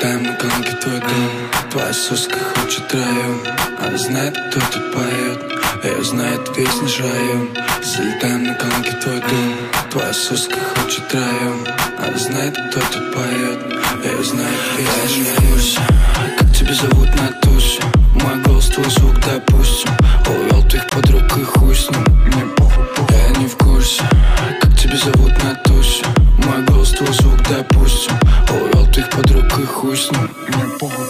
Залетаем на колонки твой дом. Твоя соска хочет район. Она знает, кто тут поет. Ее знает весь наш район. Залетаем на колонки твой дом. Твоя соска хочет район. Она знает, кто тут поет. Ее знает весь наш район. Я не в курсе, как тебя зовут на тусе. Мой голос, твой звук, допустим. Увел твоих подруг и хуй с ним. Мне похуй, похуй. Я не в курсе, как тебя зовут на тусе. Мой голос, твой звук, допустим. Увел твоих подруг и хуй с ним. Мне похуй.